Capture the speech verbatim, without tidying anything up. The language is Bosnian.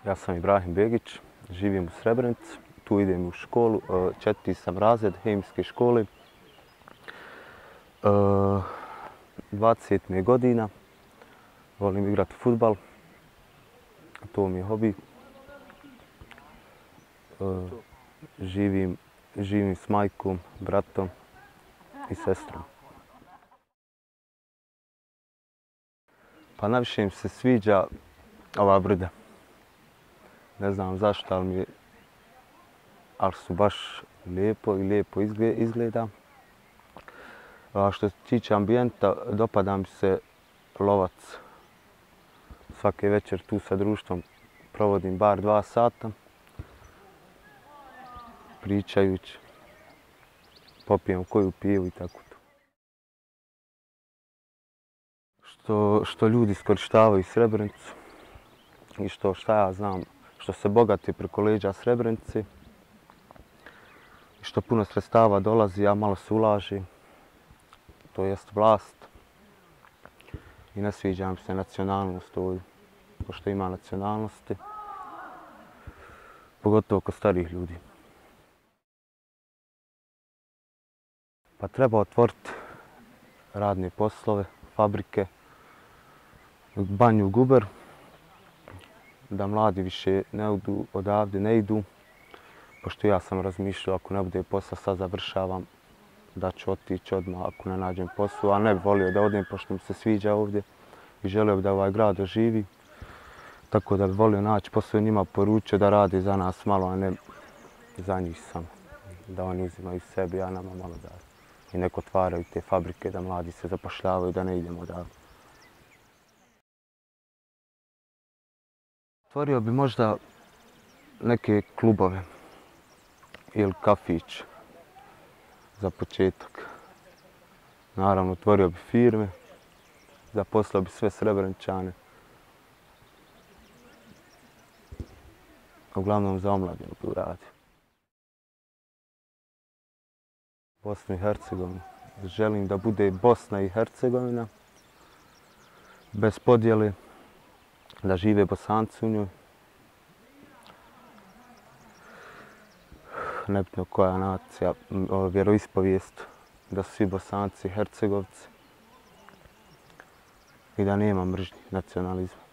Ja sam Ibrahim Begić, živim u Srebrenici, tu idem u školu, četvrti sam razred hemijske škole. dvadeset mi je godina, volim igrati fudbal, to mi je hobi. Živim, živim s majkom, bratom i sestrom. Pa najviše mi se sviđa ova brda. Ne znam zašto, ali, mi je, ali su baš lijepo i lijepo izgleda. A što se tiče ambijenta, dopada mi se lovac. Svake večer tu sa društvom provodim bar dva sata, pričajući, popijem koju pivu i tako to. Što, što ljudi iskorištavaju Srebrenicu i što, šta ja znam, što se bogati preko leđa Srebrenici, što puno sredstava dolazi, a malo se ulaži, to jest vlast. I ne sviđa mi se nacionalnost ovdje, pošto ima nacionalnosti, pogotovo kod starih ljudi. Pa treba otvoriti radne poslove, fabrike, banju u Guber, da mladi više ne odu odavde, ne idu. Pošto ja sam razmišljao, ako ne bude posla, sad završavam, da ću otići odmah ako ne nađem poslu, a ne bih volio da odem pošto mi se sviđa ovdje i želio bih da ovaj grad oživi. Tako da bih volio naći posao i njima poručio da rade za nas malo, a ne za njih samo. Da oni uzimaju sebi, a nama malo da i neko otvaraju te fabrike, da mladi se zapošljavaju, da ne idemo odavde. Otvorio bi možda neke klubove ili kafić za početak. Naravno, otvorio bi firme, zaposlio bi sve Srebreničane. Uglavnom za omladinu bi uradio. Bosnu i Hercegovinu. Želim da bude Bosna i Hercegovina bez podjele, da žive Bosanci u njoj. Nebitno koja nacija, vjeroispovijest, da su svi Bosanci, Hercegovci i da nema mržnje, nacionalizma.